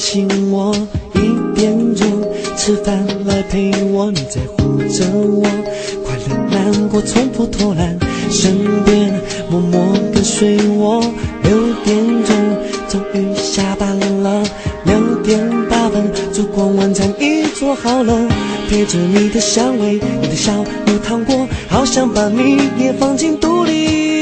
醒我，1点钟吃饭来陪我，你在护着我，快乐难过从不偷懒，身边默默跟随我。6点钟终于下班了，6点8分烛光晚餐已做好了，陪着你的香味，你的笑有糖果，好想把你也放进肚里。